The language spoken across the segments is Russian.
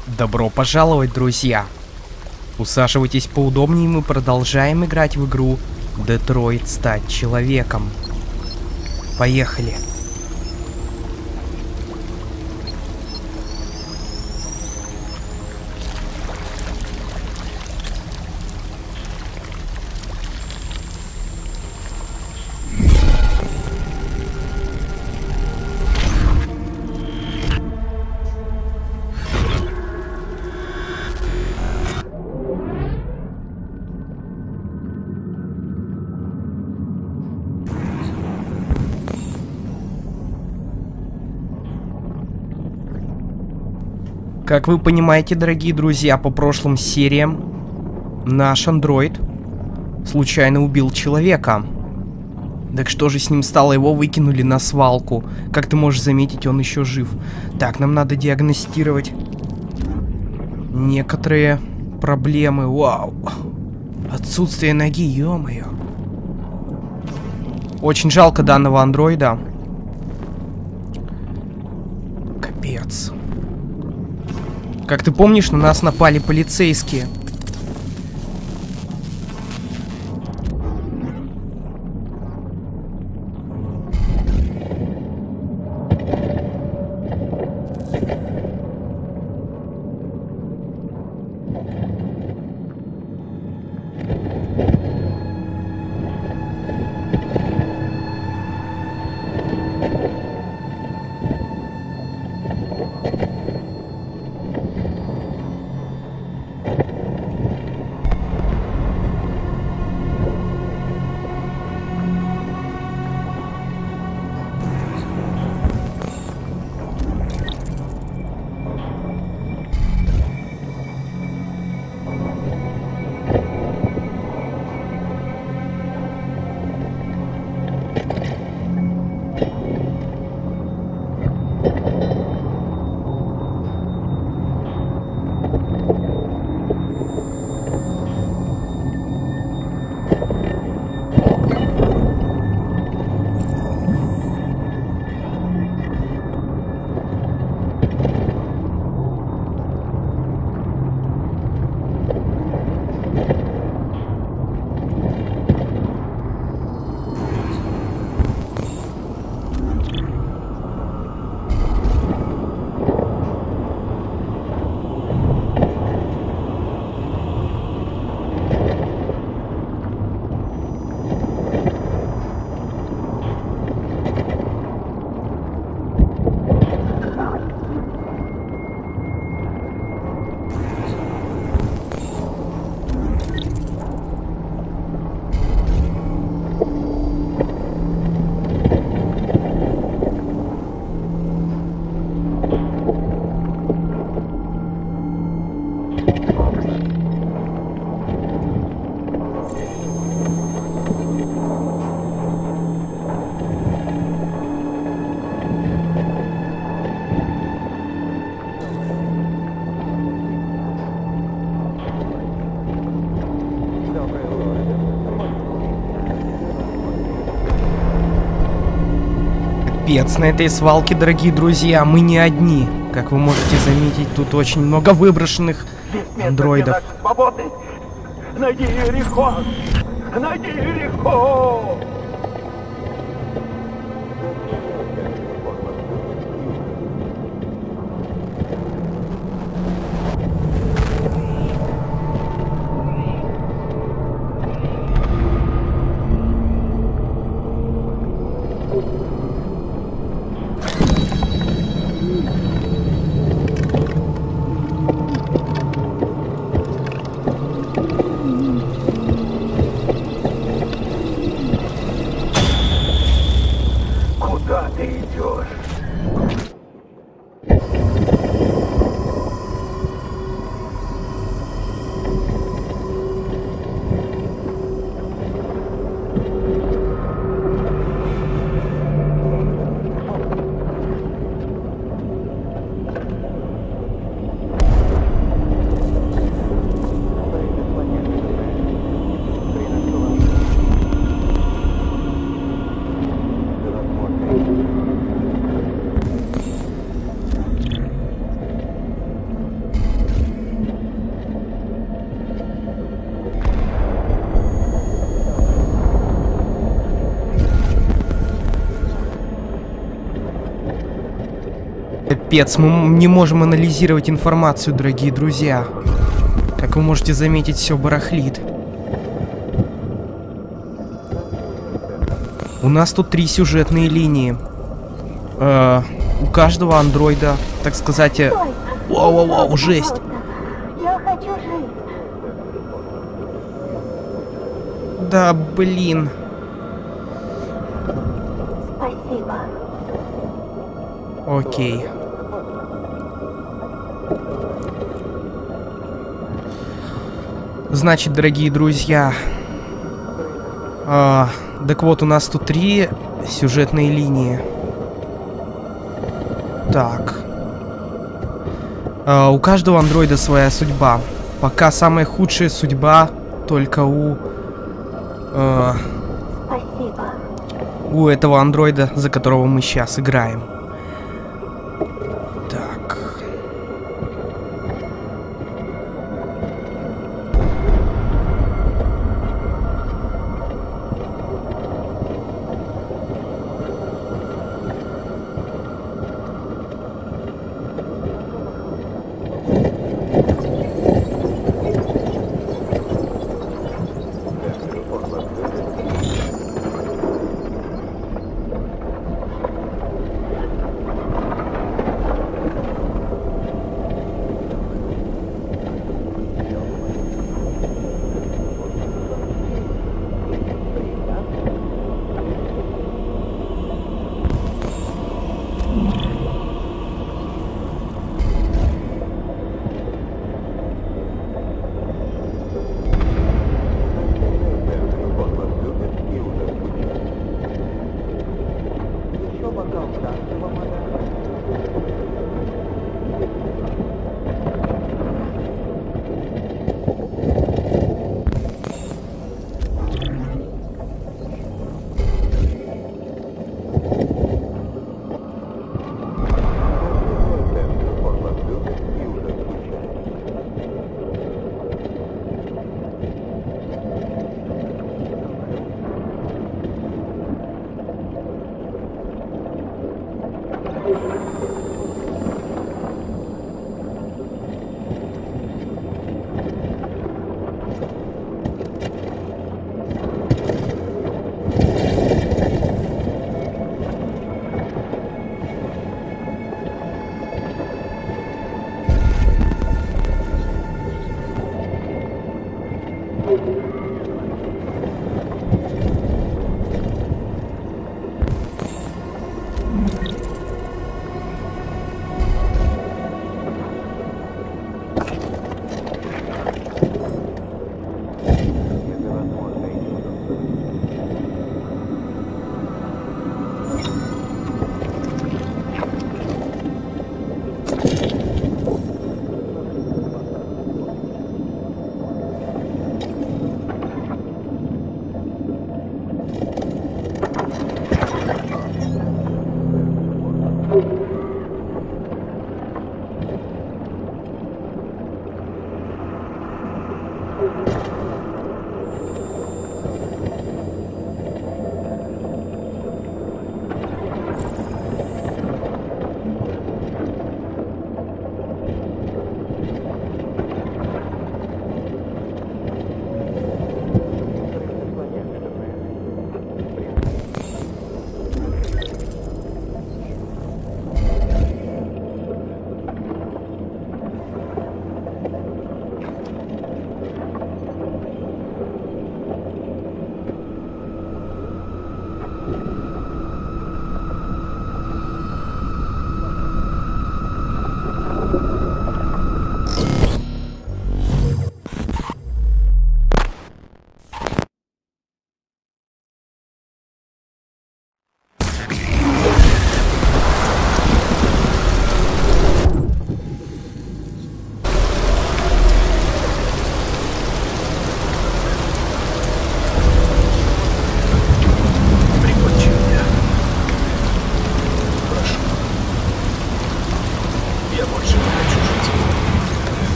Добро пожаловать, друзья! Усаживайтесь поудобнее, мы продолжаем играть в игру Детройт Стать Человеком. Поехали! Как вы понимаете, дорогие друзья, по прошлым сериям наш андроид случайно убил человека. Так что же с ним стало? Его выкинули на свалку. Как ты можешь заметить, он еще жив. Так, нам надо диагностировать некоторые проблемы. Вау. Отсутствие ноги, ё-моё. Очень жалко данного андроида. Капец. Как ты помнишь, на нас напали полицейские. Капец, на этой свалке, дорогие друзья, мы не одни. Как вы можете заметить, тут очень много выброшенных андроидов. Найди Иерихон! Найди Иерихон! Капец, мы не можем анализировать информацию, дорогие друзья. Как вы можете заметить, все барахлит. У нас тут 3 сюжетные линии. У каждого андроида, так сказать... Воу-воу-воу, жесть! Я хочу жить. Да, блин. Спасибо. Окей. Значит, дорогие друзья... так вот, у нас тут 3 сюжетные линии. Так. У каждого андроида своя судьба. Пока самая худшая судьба только у этого андроида, за которого мы сейчас играем. Так.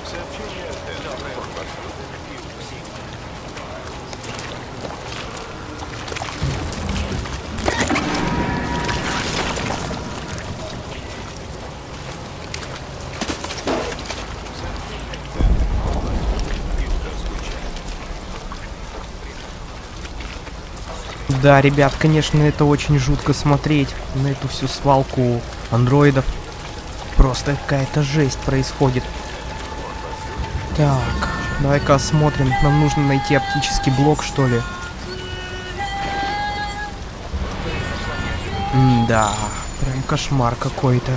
Да, ребят, конечно, это очень жутко смотреть на эту всю свалку андроидов. Просто какая-то жесть происходит. Так, давай-ка осмотрим. Нам нужно найти оптический блок, что ли. Да, прям кошмар какой-то.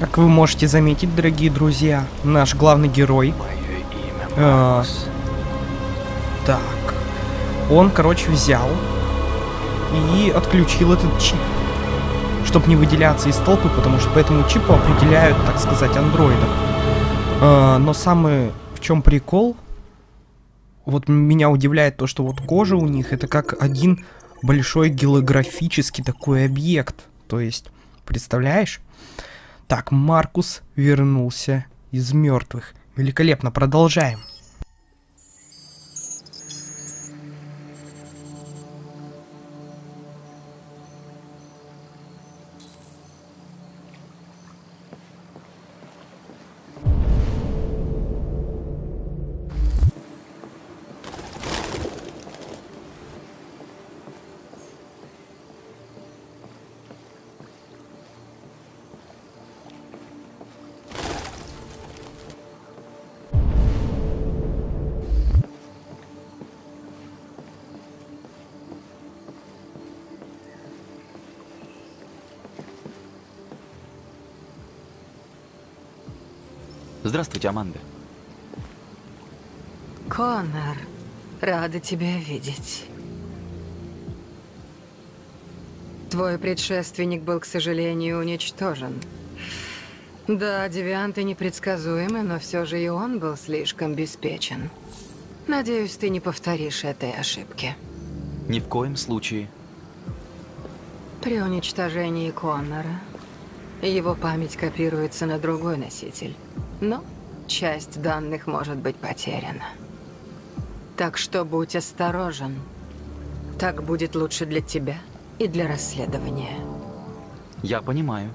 Как вы можете заметить, дорогие друзья, наш главный герой... Так. Он, короче, взял и отключил этот чип, чтобы не выделяться из толпы, потому что по этому чипу определяют, так сказать, андроидов. Но самый в чем прикол, вот меня удивляет то, что вот кожа у них это как один большой голографический такой объект. То есть, представляешь? Так, Маркус вернулся из мертвых. Великолепно, продолжаем. Здравствуйте, Аманда. Коннор, рада тебя видеть. Твой предшественник был, к сожалению, уничтожен. Да, девианты непредсказуемы, но все же и он был слишком беспечен. Надеюсь, ты не повторишь этой ошибки. Ни в коем случае. При уничтожении Коннора его память копируется на другой носитель. Но часть данных может быть потеряна. Так что будь осторожен. Так будет лучше для тебя и для расследования. Я понимаю.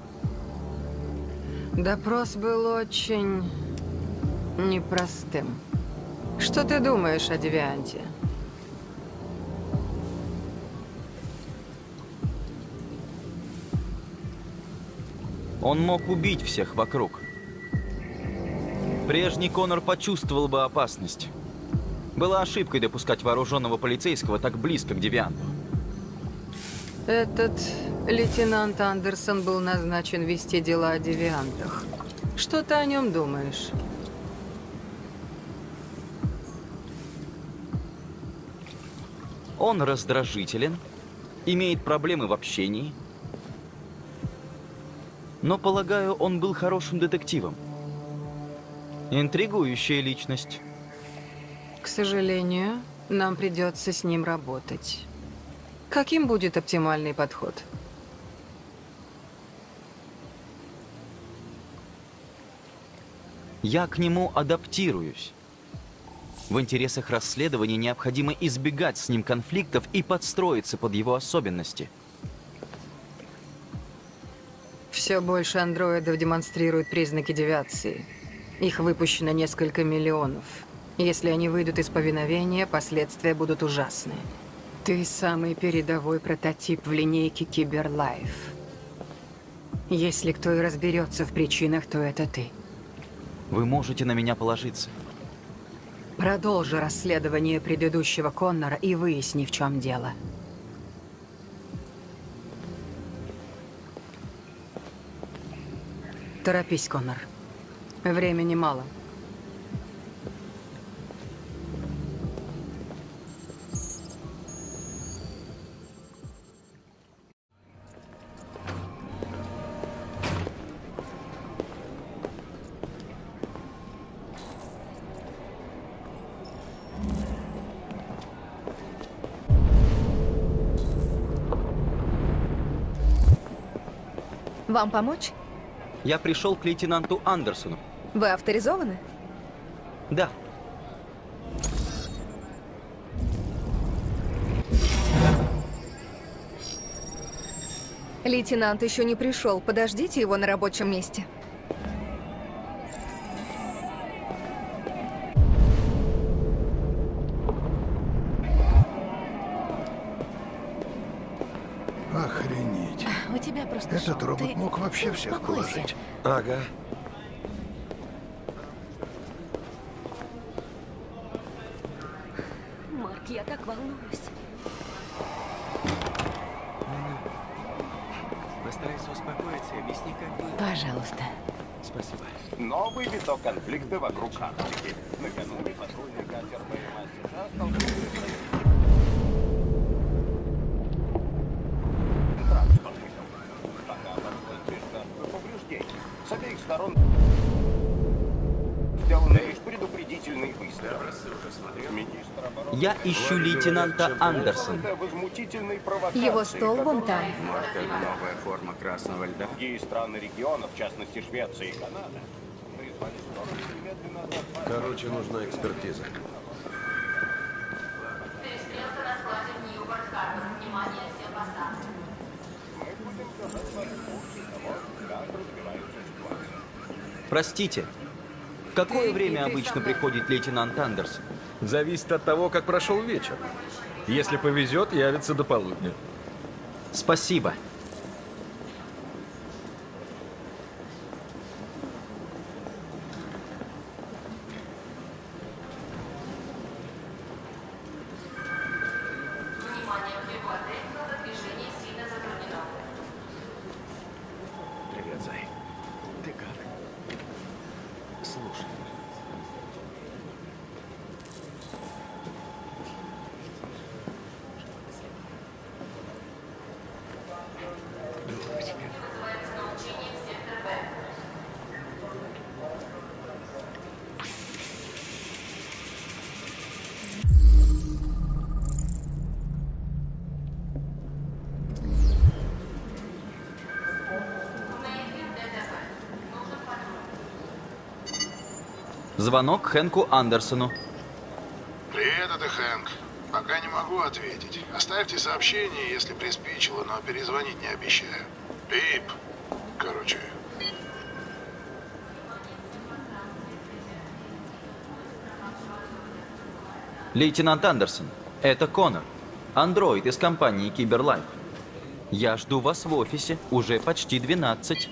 Допрос был очень непростым. Что ты думаешь о девианте? Он мог убить всех вокруг. Прежний Коннор почувствовал бы опасность. Была ошибкой допускать вооруженного полицейского так близко к девианту. Этот лейтенант Андерсон был назначен вести дела о девиантах. Что ты о нем думаешь? Он раздражителен, имеет проблемы в общении. Но, полагаю, он был хорошим детективом. Интригующая личность. К сожалению, нам придется с ним работать. Каким будет оптимальный подход? Я к нему адаптируюсь. В интересах расследования необходимо избегать с ним конфликтов и подстроиться под его особенности. Все больше андроидов демонстрируют признаки девиации. Их выпущено несколько миллионов. Если они выйдут из повиновения, последствия будут ужасны. Ты самый передовой прототип в линейке Киберлайф. Если кто и разберется в причинах, то это ты. Вы можете на меня положиться. Продолжи расследование предыдущего Коннора и выясни, в чем дело. Торопись, Коннор. Времени мало. Вам помочь? Я пришел к лейтенанту Андерсону. Вы авторизованы? Да. Лейтенант еще не пришел. Подождите его на рабочем месте. Охренеть. У тебя просто Этот шок. робот Ты мог вообще всех успокойся. положить. Ага. Марк, я так волнуюсь. Постарайся успокоиться и объясни, как бы... Пожалуйста. Спасибо. Новый виток конфликта вокруг Арктики. Накануне патрульный катер БМС столкнулся с транспортником. Пока обошлось без жертв и повреждений. С обеих сторон сделаны лишь предупредительные выстрелы. Министр обороны... Я ищу лейтенанта Андерсона. Возмутительной провокации, Его стол вон там. Может, это новая форма красного льда? Другие страны региона, в частности Швеция и Канада, призвали стороны немедленно отозвать... Короче, нужна экспертиза. Перестрелка на складе в Ньюпорт-Харбор. Внимание всем постам. Мы будем держать вас в курсе того, как развивается ситуация. Простите, в какое время обычно приходит лейтенант Андерсон? Зависит от того, как прошел вечер. Если повезет, явится до полудня. Спасибо. Внимание, прибор-отель, движение сильно затруднено. Привет, Зай. Ты как? Слушай. Вызывается на учение в сектор Б. Звонок Хэнку Андерсону. Привет, это Хэнк. Пока не могу ответить. Оставьте сообщение, если приспичило, но перезвонить не обещаю. Пип. Короче. Лейтенант Андерсон, это Коннор, андроид из компании Киберлайф. Я жду вас в офисе, уже почти 12.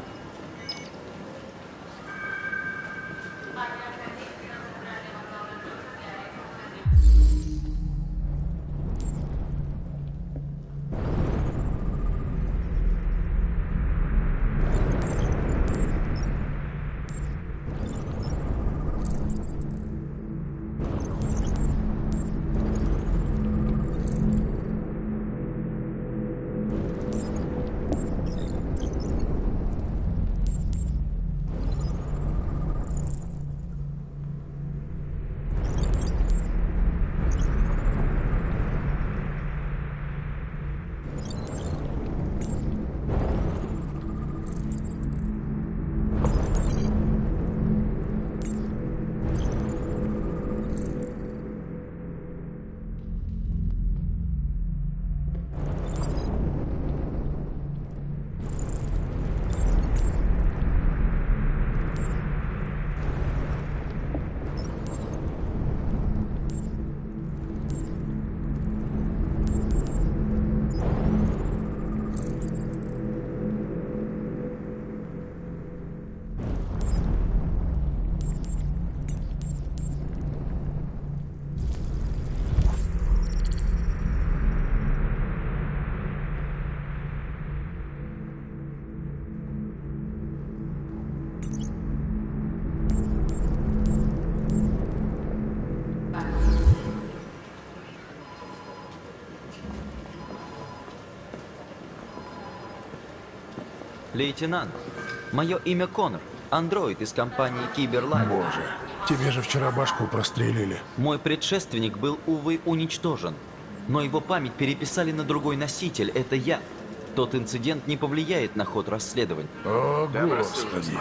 Лейтенант, мое имя Коннор, андроид из компании Киберлайф. Боже, тебе же вчера башку прострелили. Мой предшественник был, увы, уничтожен. Но его память переписали на другой носитель, это я. Тот инцидент не повлияет на ход расследования. О, Господи.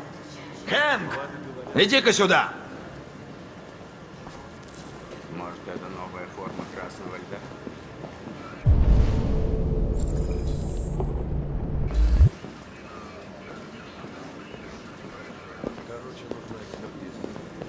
Хэнк! Иди-ка сюда! Может, это новая форма красного льда? Короче, нужна экспертиза.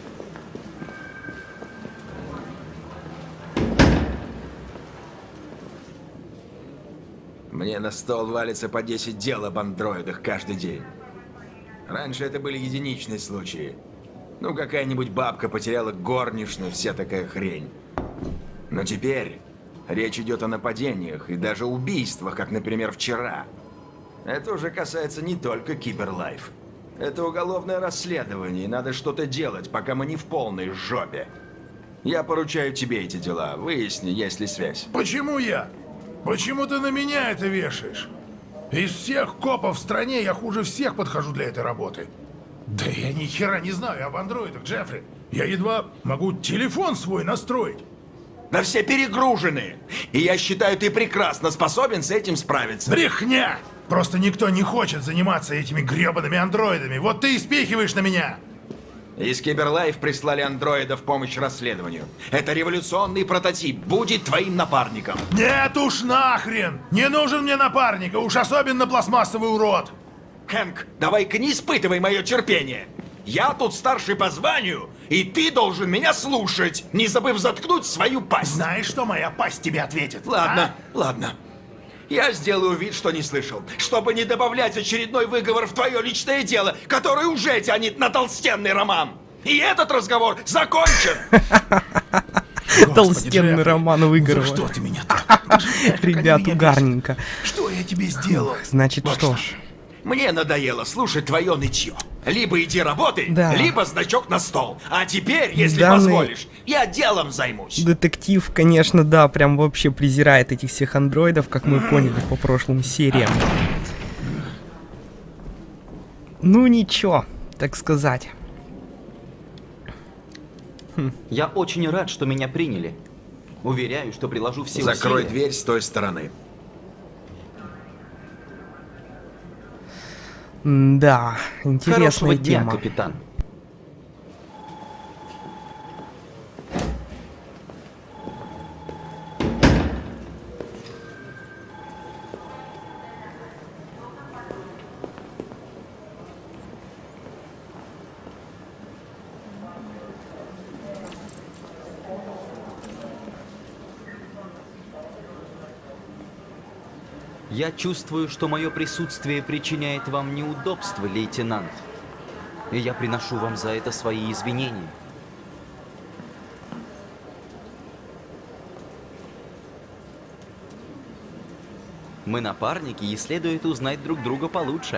Мне на стол валится по 10 дел об андроидах каждый день. Раньше это были единичные случаи. Ну, какая-нибудь бабка потеряла горничную, вся такая хрень. Но теперь речь идет о нападениях и даже убийствах, как, например, вчера. Это уже касается не только Киберлайф. Это уголовное расследование, и надо что-то делать, пока мы не в полной жопе. Я поручаю тебе эти дела. Выясни, есть ли связь. Почему я? Почему ты на меня это вешаешь? Из всех копов в стране я хуже всех подхожу для этой работы. Да я ни хера не знаю об андроидах, Джеффри. Я едва могу телефон свой настроить. Да все перегружены. И я считаю, ты прекрасно способен с этим справиться. Брехня! Просто никто не хочет заниматься этими гребаными андроидами. Вот ты и спихиваешь на меня. Из Киберлайф прислали андроида в помощь расследованию. Это революционный прототип. Будет твоим напарником. Нет уж нахрен! Не нужен мне напарника, уж особенно пластмассовый урод. Хэнк, давай-ка не испытывай мое терпение. Я тут старший по званию, и ты должен меня слушать, не забыв заткнуть свою пасть. Знаешь, что моя пасть тебе ответит? Ладно, ладно. Я сделаю вид, что не слышал, чтобы не добавлять очередной выговор в твое личное дело, которое уже тянет на толстенный роман. И этот разговор закончен. Толстенный роман выиграл. Что ты меня так? Ребят, угарненько. Что я тебе сделал? Значит, что ж. Мне надоело слушать твое нытье. Либо иди работай, Да. либо значок на стол. А теперь, если Данный позволишь, я делом займусь. Детектив, конечно, да, прям вообще презирает этих всех андроидов, как мы поняли по прошлым сериям. Ну ничего, так сказать. Я очень рад, что меня приняли. Уверяю, что приложу все Закрой усилия. дверь с той стороны. Да, интересная Хорошего дня, тема. капитан. Я чувствую, что мое присутствие причиняет вам неудобства, лейтенант. И я приношу вам за это свои извинения. Мы напарники, и следует узнать друг друга получше.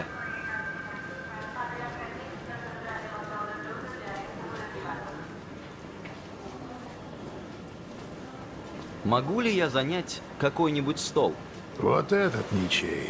Могу ли я занять какой-нибудь стол? Вот этот ничей.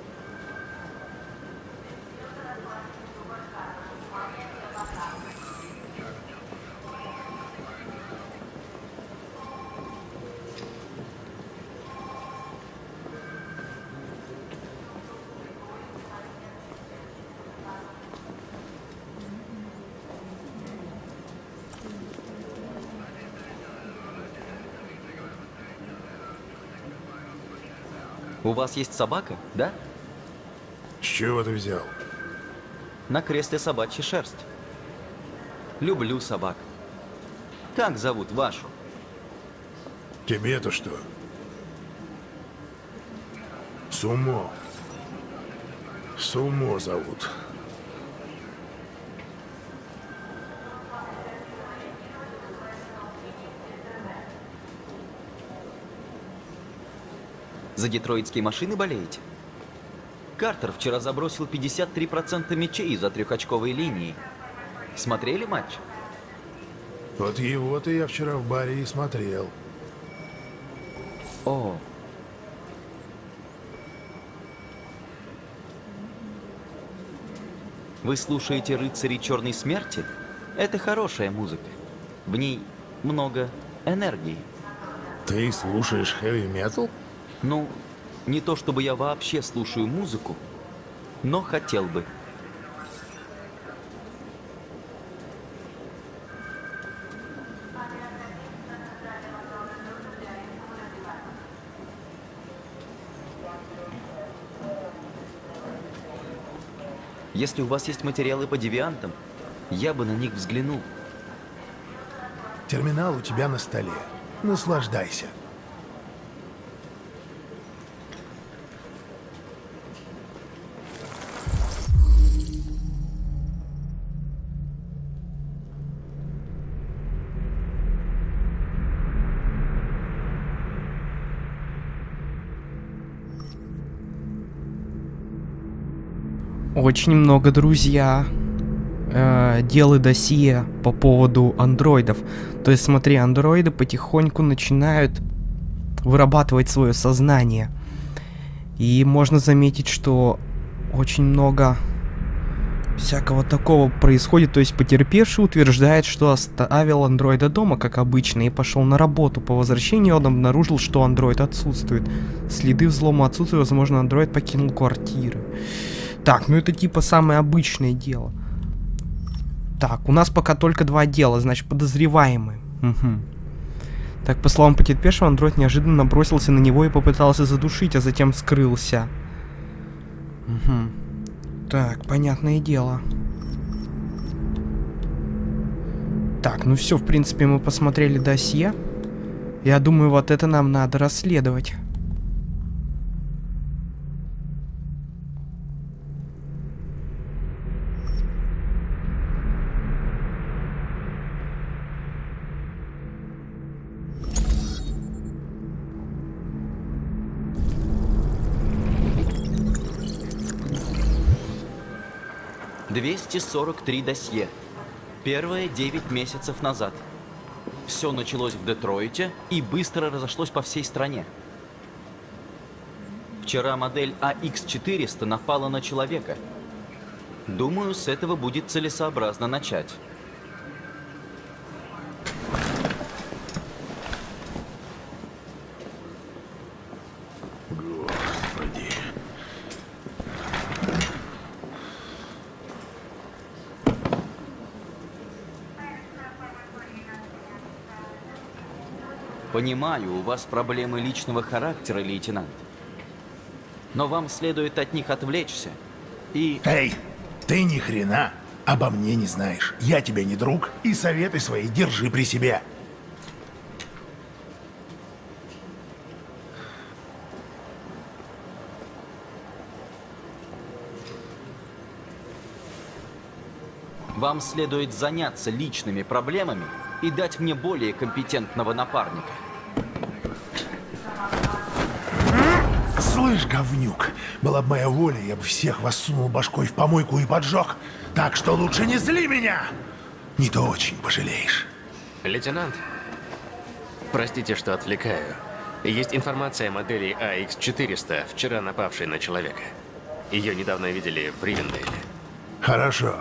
У вас есть собака, да? С чего ты взял? На кресле собачья шерсть. Люблю собак. Как зовут вашу? Тебе-то что? Сумо. Сумо зовут. За детройтские машины болеете? Картер вчера забросил 53% мячей за трехочковой линии. Смотрели матч? Вот его-то я вчера в баре и смотрел. О. Вы слушаете «Рыцарей Черной Смерти»? Это хорошая музыка. В ней много энергии. Ты слушаешь хэви-метал? Ну, не то чтобы я вообще слушаю музыку, но хотел бы. Если у вас есть материалы по девиантам, я бы на них взглянул. Терминал у тебя на столе. Наслаждайся. очень много, друзья, дел и досье по поводу андроидов. То есть, смотри, андроиды потихоньку начинают вырабатывать свое сознание. И можно заметить, что очень много всякого такого происходит. То есть потерпевший утверждает, что оставил андроида дома, как обычно, и пошел на работу. По возвращению он обнаружил, что андроид отсутствует. Следы взлома отсутствуют, возможно, андроид покинул квартиру. Так, ну это типа самое обычное дело. Так, у нас пока только 2 дела, значит, подозреваемый. Угу. Так, по словам потерпевшего, андроид неожиданно бросился на него и попытался задушить, а затем скрылся. Угу. Так, понятное дело. Так, ну все, в принципе, мы посмотрели досье. Я думаю, вот это нам надо расследовать. «243 досье. Первое 9 месяцев назад. Все началось в Детройте и быстро разошлось по всей стране. Вчера модель AX400 напала на человека. Думаю, с этого будет целесообразно начать». Понимаю, у вас проблемы личного характера, лейтенант. Но вам следует от них отвлечься и... Эй, ты ни хрена обо мне не знаешь. Я тебе не друг, и советы свои держи при себе. Вам следует заняться личными проблемами и дать мне более компетентного напарника. Слышь, говнюк, была бы моя воля, я бы всех вас сунул башкой в помойку и поджег. Так что лучше не зли меня! Не то очень пожалеешь. Лейтенант, простите, что отвлекаю. Есть информация о модели AX400, вчера напавшей на человека. Ее недавно видели в Ривендейле. Хорошо.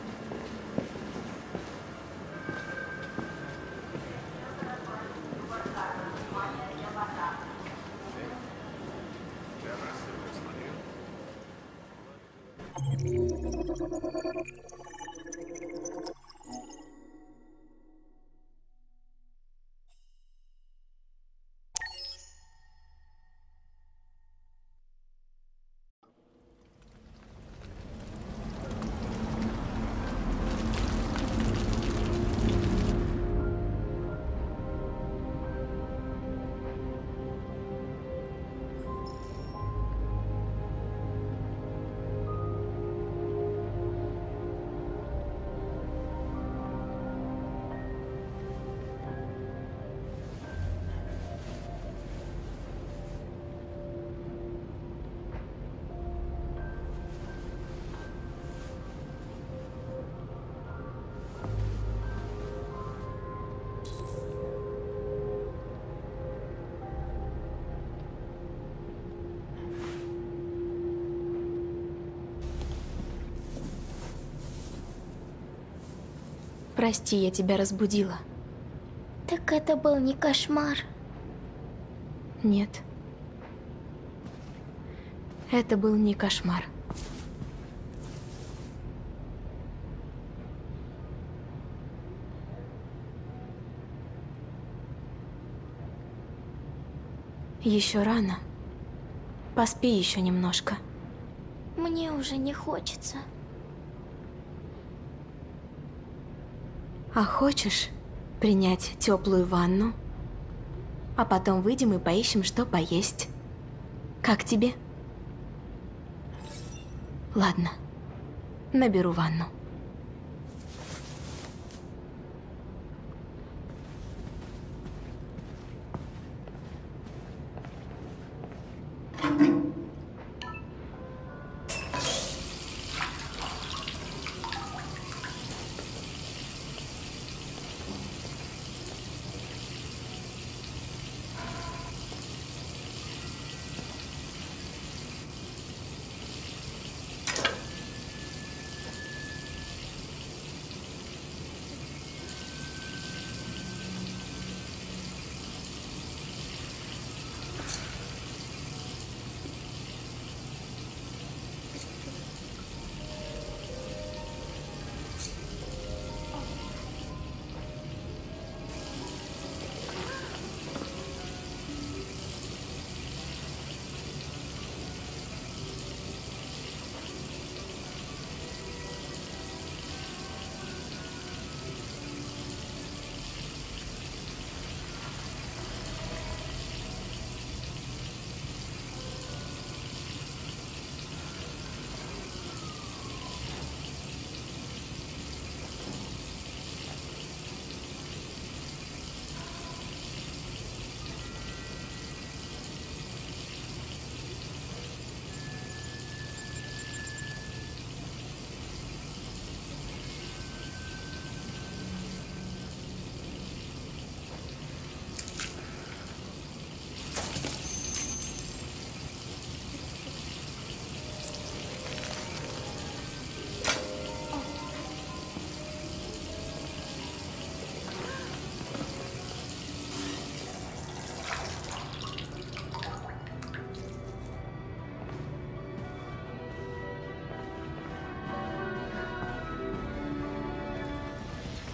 Прости, я тебя разбудила. Так это был не кошмар. Нет. Это был не кошмар. Еще рано. Поспи еще немножко. Мне уже не хочется. А хочешь принять теплую ванну? А потом выйдем и поищем, что поесть. Как тебе? Ладно, наберу ванну.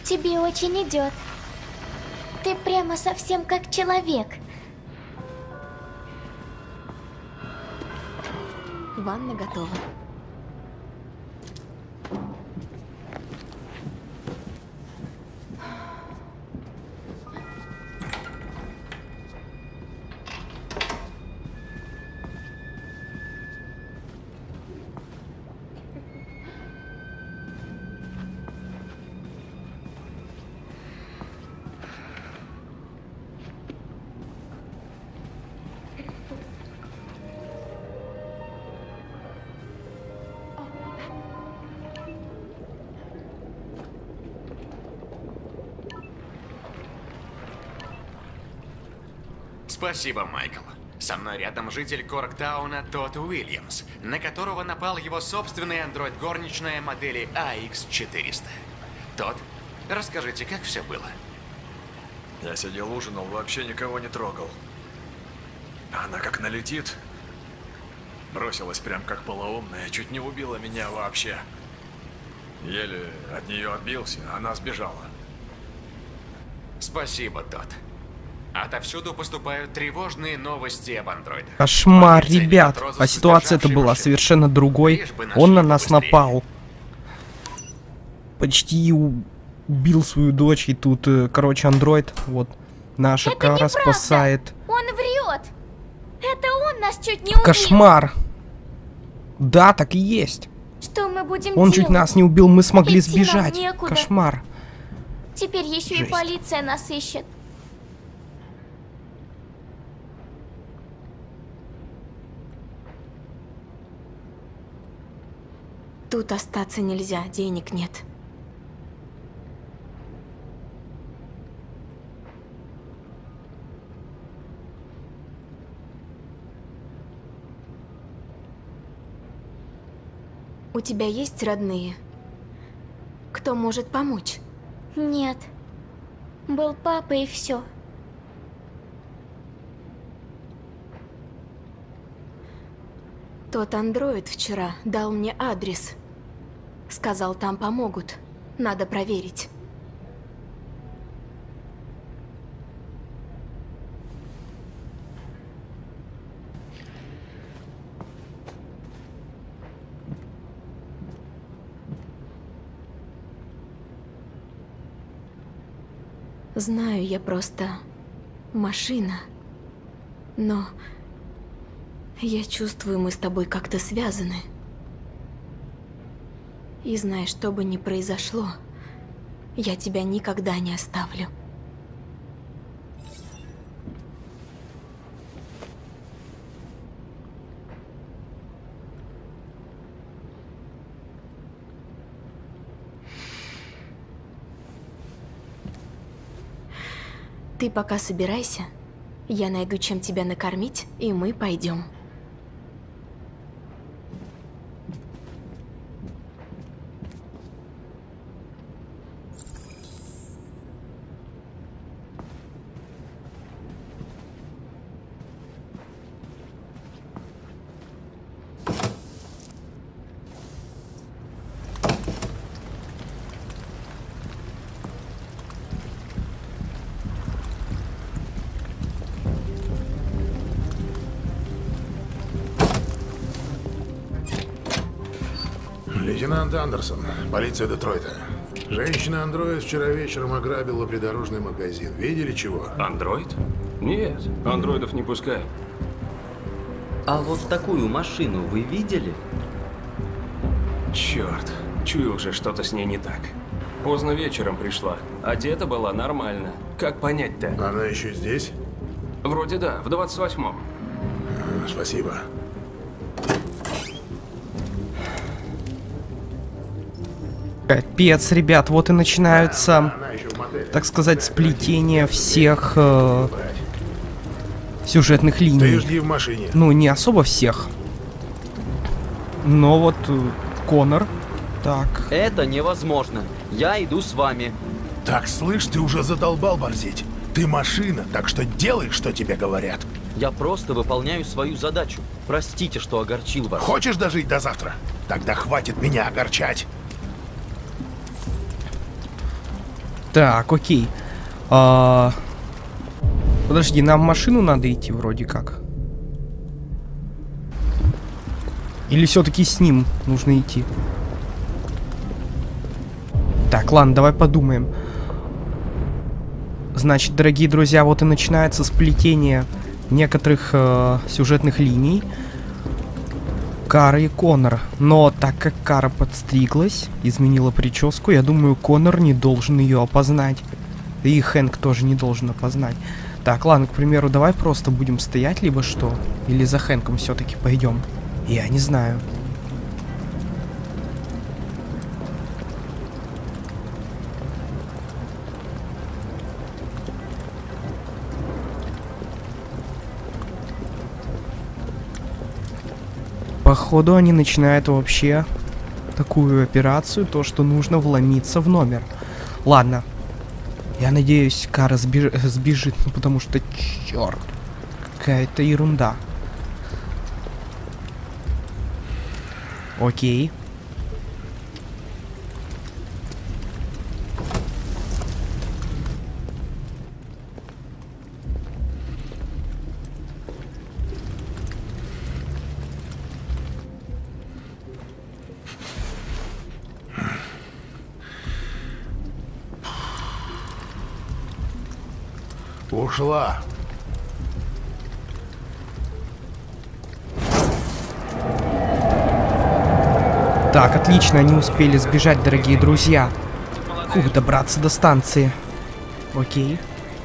Тебе очень идет. Ты прямо совсем как человек. Ванна готова. Спасибо, Майкл. Со мной рядом житель Корктауна Тодд Уильямс, на которого напал его собственный андроид-горничная модели AX400. Тодд, расскажите, как все было? Я сидел ужинал, вообще никого не трогал. Она как налетит, бросилась прям как полоумная, чуть не убила меня вообще. Еле от нее отбился, она сбежала. Спасибо, Тодд. Отовсюду поступают тревожные новости об андроидах. Кошмар, ребят. А ситуация-то была совершенно другой. Он на нас напал. Почти убил свою дочь. И тут, короче, андроид вот наша Кара спасает. Он врет. Это он нас чуть не убил. Кошмар. Да, так и есть. Что мы будем Он делать? чуть нас не убил, мы смогли Идти нам сбежать. некуда. Кошмар. Теперь еще Жесть. и полиция нас ищет. Тут остаться нельзя, денег нет. У тебя есть родные? Кто может помочь? Нет. Был папа и все. Тот андроид вчера дал мне адрес. Сказал, там помогут. Надо проверить. Знаю, я просто машина. Но я чувствую, мы с тобой как-то связаны. И знаешь, что бы ни произошло, я тебя никогда не оставлю. Ты пока собирайся. Я найду, чем тебя накормить, и мы пойдем. Лейтенант Андерсон, полиция Детройта. Женщина-андроид вчера вечером ограбила придорожный магазин. Видели чего? Андроид? Нет, андроидов не пускаем. А вот такую машину вы видели? Черт, чую уже, что-то с ней не так. Поздно вечером пришла. Одета была нормально. Как понять-то? Она еще здесь? Вроде да, в 28-м. Спасибо. Капец, ребят, вот и начинаются, так сказать, сплетения всех сюжетных линий. Ты жди в машине. Ну, не особо всех. Но вот Коннор. Так. Это невозможно. Я иду с вами. Так, слышь, ты уже задолбал борзить. Ты машина, так что делай, что тебе говорят. Я просто выполняю свою задачу. Простите, что огорчил вас. Хочешь дожить до завтра? Тогда хватит меня огорчать. Так, окей. Подожди, нам в машину надо идти вроде как. Или все-таки с ним нужно идти? Так, ладно, давай подумаем. Значит, дорогие друзья, вот и начинается сплетение некоторых сюжетных линий. Кара и Коннор. Но так как Кара подстриглась, изменила прическу, я думаю, Коннор не должен ее опознать. И Хэнк тоже не должен опознать. Так, ладно, к примеру, давай просто будем стоять, либо что? Или за Хэнком все-таки пойдем? Я не знаю. Походу они начинают вообще такую операцию, то что нужно вломиться в номер. Ладно. Я надеюсь, Кара сбежит, ну, потому что, черт, какая-то ерунда. Окей. Ушла. Так, отлично, они успели сбежать, дорогие друзья. Фух, добраться до станции. Окей.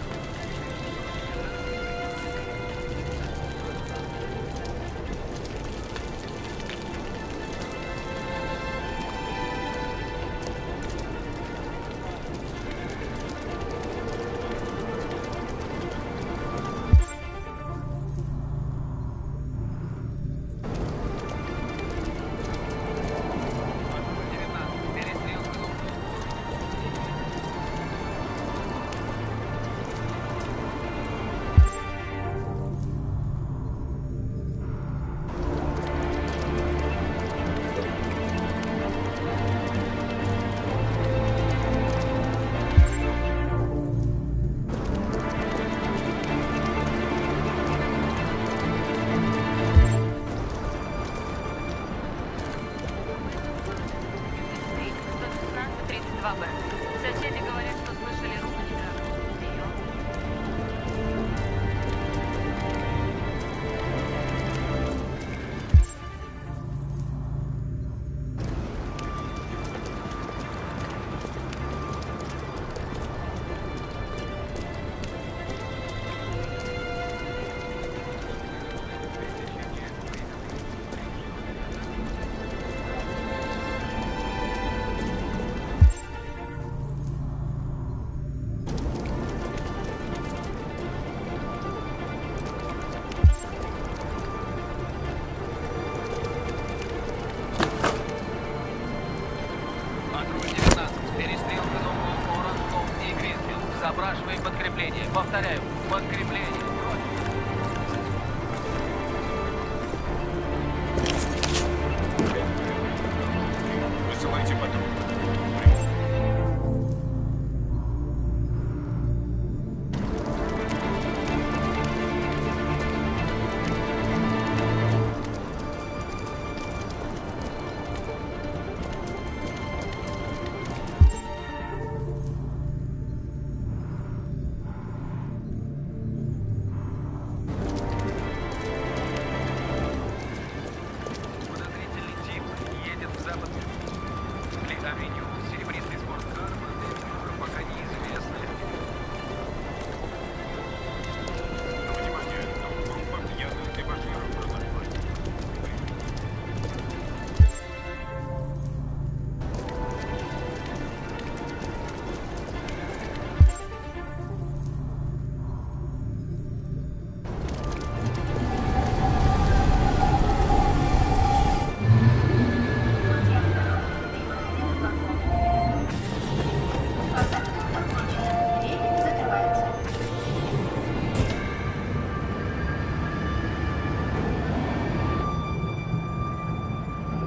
Соседи говорят, что слышали ругань. Запрашиваем подкрепление. Повторяю, подкрепление. Высылайте патруль.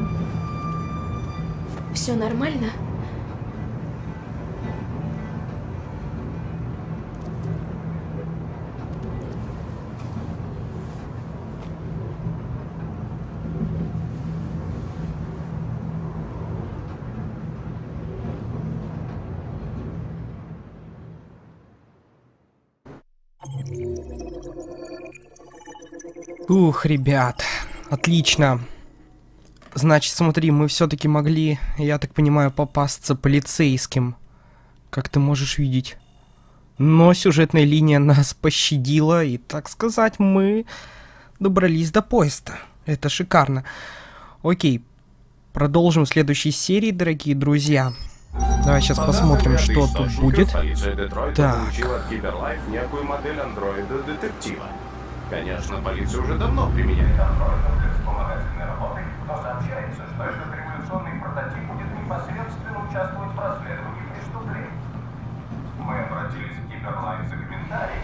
Все нормально? Ух, ребят, отлично. Значит, смотри, мы все-таки могли, я так понимаю, попасться полицейским, как ты можешь видеть. Но сюжетная линия нас пощадила, и, так сказать, мы добрались до поезда. Это шикарно. Окей, продолжим в следующей серии, дорогие друзья. Давай сейчас посмотрим, что тут будет. Так. Некую модель андроида-детектива. Конечно, полиция уже давно применяет андроидов для вспомогательной работы, но сообщается, что этот революционный прототип будет непосредственно участвовать в расследовании преступлений. Мы обратились в Киберлайн за комментарием.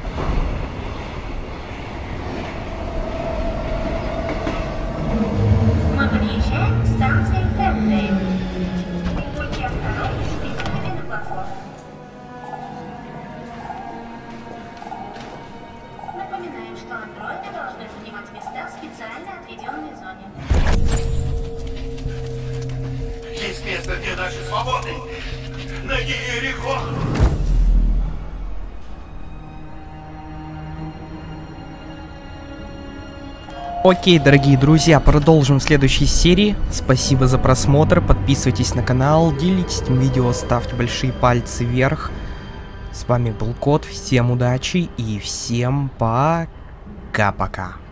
Мы подъезжаем к станции Фердейл. Будьте осторожны с выходами на платформу. Напоминаем, что андроиды должны занимать места в специально отведенной зоне. Есть место, где наши свободы. На Иерихон. Окей, дорогие друзья, продолжим в следующей серии. Спасибо за просмотр, подписывайтесь на канал, делитесь этим видео, ставьте большие пальцы вверх. С вами был Кот, всем удачи и всем пока-пока.